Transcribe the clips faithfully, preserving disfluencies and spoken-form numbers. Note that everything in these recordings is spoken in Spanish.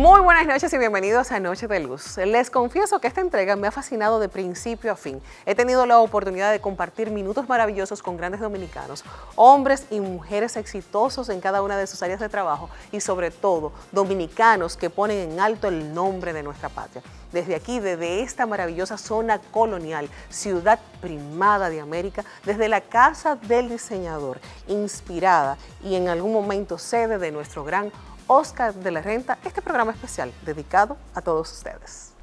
Muy buenas noches y bienvenidos a Noche de Luz. Les confieso que esta entrega me ha fascinado de principio a fin. He tenido la oportunidad de compartir minutos maravillosos con grandes dominicanos, hombres y mujeres exitosos en cada una de sus áreas de trabajo y sobre todo dominicanos que ponen en alto el nombre de nuestra patria. Desde aquí, desde esta maravillosa zona colonial, ciudad primada de América, desde la casa del diseñador, inspirada y en algún momento sede de nuestro gran Oscar de la Renta, este programa especial dedicado a todos ustedes.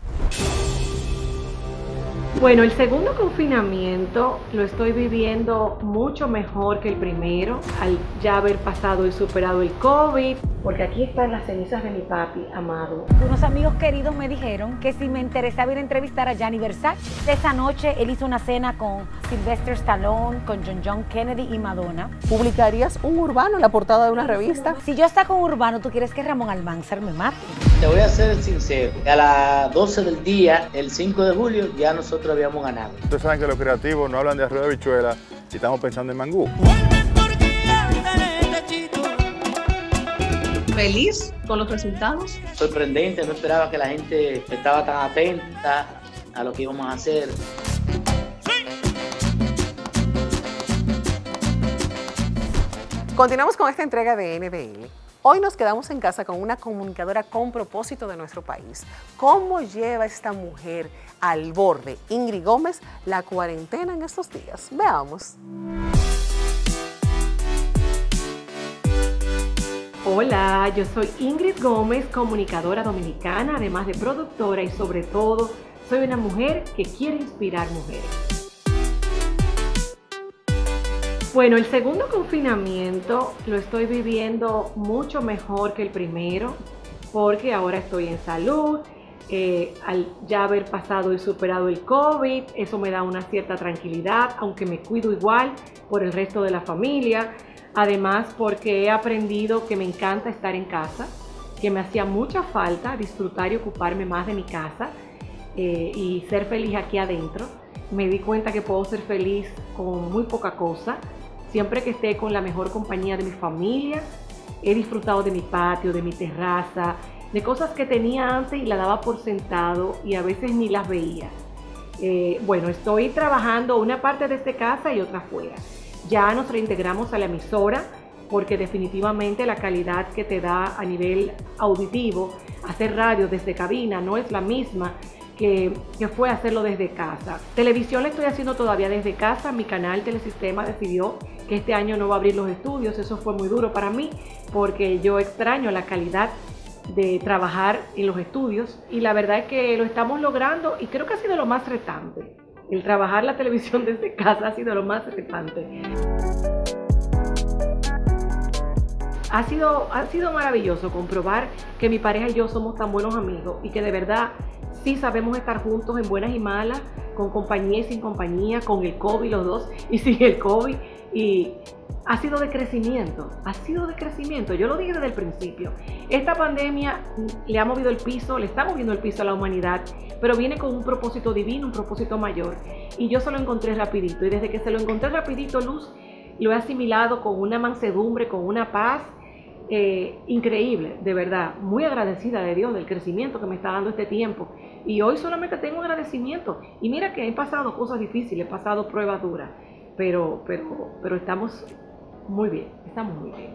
Bueno, el segundo confinamiento lo estoy viviendo mucho mejor que el primero, al ya haber pasado y superado el COVID, porque aquí están las cenizas de mi papi amado. Unos amigos queridos me dijeron que si me interesaba ir a entrevistar a Gianni Versace. Esa noche él hizo una cena con Sylvester Stallone, con John John Kennedy y Madonna. ¿Publicarías un urbano en la portada de una revista? Si yo saco un urbano, ¿tú quieres que Ramón Almanzar me mate? Te voy a ser sincero, a las doce del día, el cinco de julio, ya nosotros habíamos ganado. Ustedes saben que los creativos no hablan de arroz de habichuela y estamos pensando en mangú. Feliz con los resultados. Sorprendente, no esperaba que la gente estaba tan atenta a lo que íbamos a hacer. Continuamos con esta entrega de N D L. Hoy nos quedamos en casa con una comunicadora con propósito de nuestro país. ¿Cómo lleva esta mujer al borde, Ingrid Gómez, la cuarentena en estos días? Veamos. Hola, yo soy Ingrid Gómez, comunicadora dominicana, además de productora y sobre todo soy una mujer que quiere inspirar mujeres. Bueno, el segundo confinamiento lo estoy viviendo mucho mejor que el primero, porque ahora estoy en salud, eh, al ya haber pasado y superado el COVID, eso me da una cierta tranquilidad, aunque me cuido igual por el resto de la familia. Además, porque he aprendido que me encanta estar en casa, que me hacía mucha falta disfrutar y ocuparme más de mi casa eh, y ser feliz aquí adentro. Me di cuenta que puedo ser feliz con muy poca cosa, siempre que esté con la mejor compañía de mi familia. He disfrutado de mi patio, de mi terraza, de cosas que tenía antes y la daba por sentado y a veces ni las veía. Eh, bueno, estoy trabajando una parte desde casa y otra fuera. Ya nos reintegramos a la emisora porque definitivamente la calidad que te da a nivel auditivo hacer radio desde cabina no es la misma que, que fue hacerlo desde casa. Televisión la estoy haciendo todavía desde casa. Mi canal Telesistema decidió que este año no va a abrir los estudios. Eso fue muy duro para mí porque yo extraño la calidad de trabajar en los estudios y la verdad es que lo estamos logrando y creo que ha sido lo más retante. El trabajar la televisión desde casa ha sido lo más retante. Ha sido, ha sido maravilloso comprobar que mi pareja y yo somos tan buenos amigos y que de verdad sí sabemos estar juntos en buenas y malas, con compañía y sin compañía, con el COVID los dos y sin el COVID. Y ha sido de crecimiento, ha sido de crecimiento. Yo lo dije desde el principio. Esta pandemia le ha movido el piso, le está moviendo el piso a la humanidad, pero viene con un propósito divino, un propósito mayor. Y yo se lo encontré rapidito. Y desde que se lo encontré rapidito, Luz, lo he asimilado con una mansedumbre, con una paz eh, increíble, de verdad. Muy agradecida de Dios del crecimiento que me está dando este tiempo. Y hoy solamente tengo agradecimiento. Y mira que he pasado cosas difíciles, he pasado pruebas duras, pero, pero, pero estamos muy bien, estamos muy bien.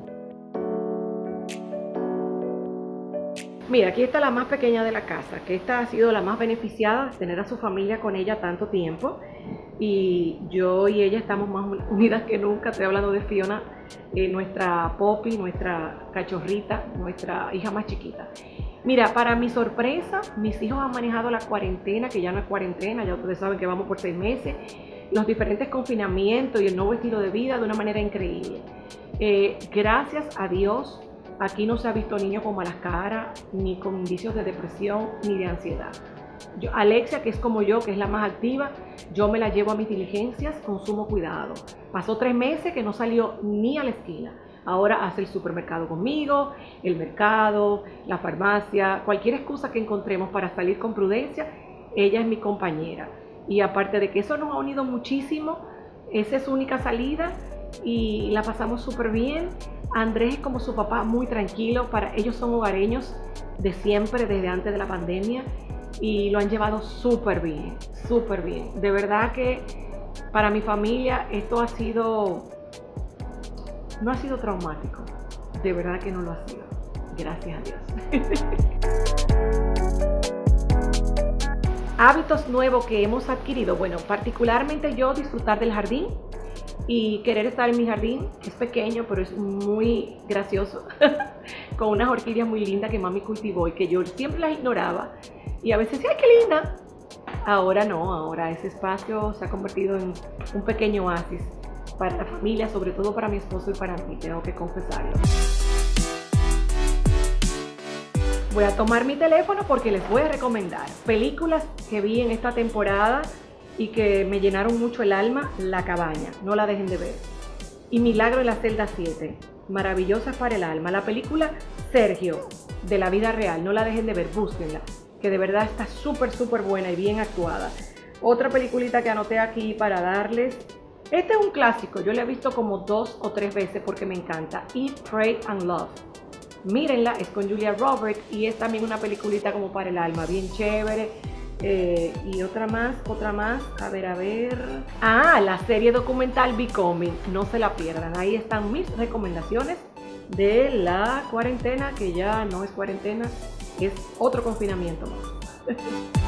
Mira, aquí está la más pequeña de la casa, que esta ha sido la más beneficiada de tener a su familia con ella tanto tiempo. Y yo y ella estamos más unidas que nunca. Estoy hablando de Fiona, eh, nuestra Poppy, nuestra cachorrita, nuestra hija más chiquita. Mira, para mi sorpresa, mis hijos han manejado la cuarentena, que ya no es cuarentena, ya ustedes saben que vamos por seis meses, los diferentes confinamientos y el nuevo estilo de vida de una manera increíble. Eh, gracias a Dios, aquí no se ha visto niños con malas caras, ni con indicios de depresión, ni de ansiedad. Yo, Alexia, que es como yo, que es la más activa, yo me la llevo a mis diligencias con sumo cuidado. Pasó tres meses que no salió ni a la esquina. Ahora hace el supermercado conmigo, el mercado, la farmacia, cualquier excusa que encontremos para salir con prudencia, ella es mi compañera. Y aparte de que eso nos ha unido muchísimo, esa es su única salida y la pasamos súper bien. Andrés es como su papá, muy tranquilo. Para ellos son hogareños de siempre, desde antes de la pandemia, y lo han llevado súper bien, súper bien. De verdad que para mi familia esto ha sido, no ha sido traumático. De verdad que no lo ha sido. Gracias a Dios. Hábitos nuevos que hemos adquirido. Bueno, particularmente yo disfrutar del jardín y querer estar en mi jardín. Es pequeño, pero es muy gracioso. Con unas orquídeas muy lindas que mami cultivó y que yo siempre las ignoraba. Y a veces decía, ¡ay, qué linda! Ahora no, ahora ese espacio se ha convertido en un pequeño oasis para la familia, sobre todo para mi esposo y para mí, tengo que confesarlo. Voy a tomar mi teléfono porque les voy a recomendar películas que vi en esta temporada y que me llenaron mucho el alma. La Cabaña, no la dejen de ver. Y Milagro en la celda siete, maravillosas para el alma. La película Sergio, de la vida real, no la dejen de ver, búsquenla, que de verdad está súper, súper buena y bien actuada. Otra peliculita que anoté aquí para darles. Este es un clásico, yo la he visto como dos o tres veces porque me encanta. Eat, Pray and Love. Mírenla, es con Julia Roberts y es también una peliculita como para el alma, bien chévere. Eh, y otra más, otra más, a ver, a ver. Ah, la serie documental Becoming, no se la pierdan. Ahí están mis recomendaciones de la cuarentena, que ya no es cuarentena, es otro confinamiento más.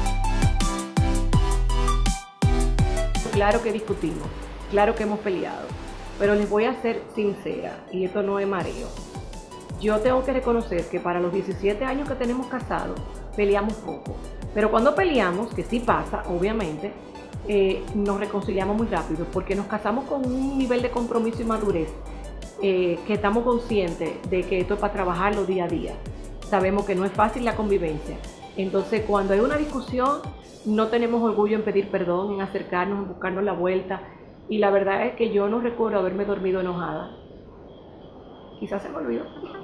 Claro que discutimos, claro que hemos peleado, pero les voy a ser sincera, y esto no es mareo. Yo tengo que reconocer que para los diecisiete años que tenemos casados, peleamos poco. Pero cuando peleamos, que sí pasa, obviamente, eh, nos reconciliamos muy rápido, porque nos casamos con un nivel de compromiso y madurez, eh, que estamos conscientes de que esto es para trabajarlo día a día. Sabemos que no es fácil la convivencia. Entonces, cuando hay una discusión, no tenemos orgullo en pedir perdón, en acercarnos, en buscarnos la vuelta. Y la verdad es que yo no recuerdo haberme dormido enojada. Quizás se me olvidó.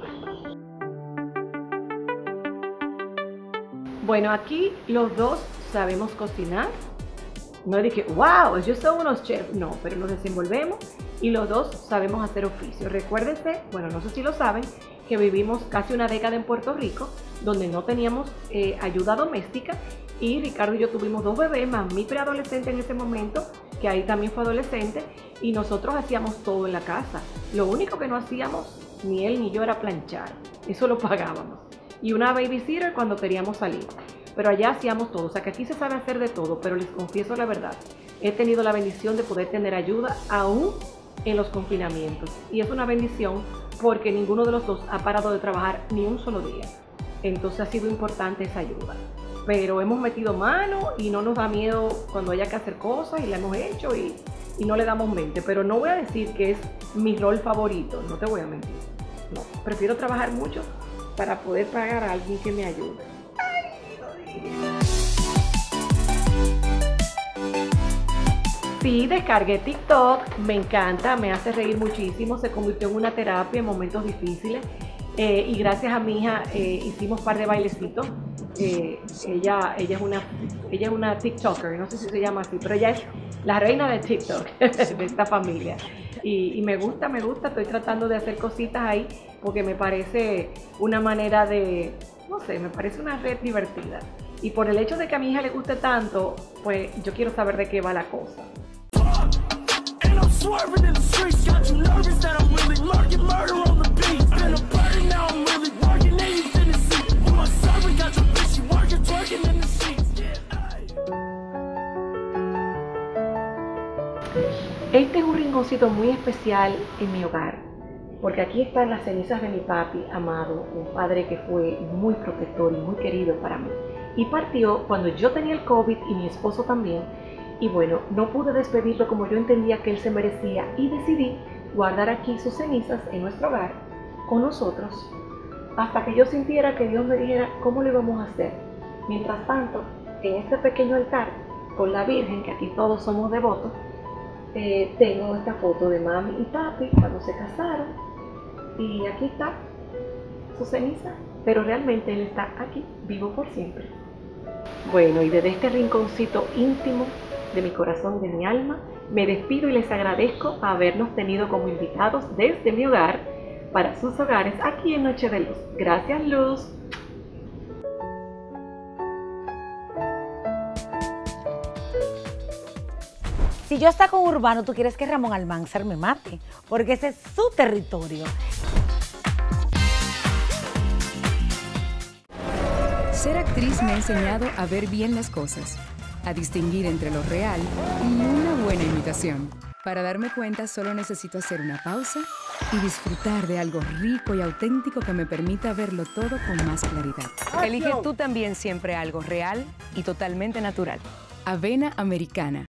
Bueno, aquí los dos sabemos cocinar. No dije, wow, ellos son unos chefs. No, pero nos desenvolvemos y los dos sabemos hacer oficio. Recuérdense, bueno, no sé si lo saben, que vivimos casi una década en Puerto Rico, donde no teníamos eh, ayuda doméstica, y Ricardo y yo tuvimos dos bebés, más mi preadolescente en ese momento, que ahí también fue adolescente, y nosotros hacíamos todo en la casa. Lo único que no hacíamos, ni él ni yo, era planchar. Eso lo pagábamos. Y una babysitter cuando queríamos salir. Pero allá hacíamos todo. O sea que aquí se sabe hacer de todo, pero les confieso la verdad. He tenido la bendición de poder tener ayuda aún en los confinamientos. Y es una bendición porque ninguno de los dos ha parado de trabajar ni un solo día. Entonces ha sido importante esa ayuda. Pero hemos metido mano y no nos da miedo cuando haya que hacer cosas, y la hemos hecho y, y no le damos mente. Pero no voy a decir que es mi rol favorito, no te voy a mentir. No, prefiero trabajar mucho para poder pagar a alguien que me ayude. Sí, descargué TikTok, me encanta, me hace reír muchísimo, se convirtió en una terapia en momentos difíciles. Eh, y gracias a mi hija eh, hicimos un par de bailecitos. Eh, ella, ella, es una, ella es una TikToker, no sé si se llama así, pero ella es la reina de TikTok de esta familia. Y, y me gusta, me gusta, estoy tratando de hacer cositas ahí porque me parece una manera de, no sé, me parece una red divertida. Y por el hecho de que a mi hija le guste tanto, pues yo quiero saber de qué va la cosa. Este es un rinconcito muy especial en mi hogar, porque aquí están las cenizas de mi papi amado, un padre que fue muy protector y muy querido para mí. Y partió cuando yo tenía el COVID y mi esposo también, y bueno, no pude despedirlo como yo entendía que él se merecía, y decidí guardar aquí sus cenizas en nuestro hogar con nosotros, hasta que yo sintiera que Dios me dijera cómo lo íbamos a hacer. Mientras tanto, en este pequeño altar con la Virgen, que aquí todos somos devotos, eh, tengo esta foto de mami y papi cuando se casaron, y aquí está su ceniza, pero realmente él está aquí, vivo por siempre. Bueno, y desde este rinconcito íntimo de mi corazón, de mi alma, me despido y les agradezco habernos tenido como invitados desde mi hogar para sus hogares aquí en Noche de Luz. Gracias, Luz. Si yo saco un urbano, tú quieres que Ramón Almanzar me mate, porque ese es su territorio. Ser actriz me ha enseñado a ver bien las cosas, a distinguir entre lo real y una buena imitación. Para darme cuenta solo necesito hacer una pausa y disfrutar de algo rico y auténtico que me permita verlo todo con más claridad. Elige tú también siempre algo real y totalmente natural. Avena Americana.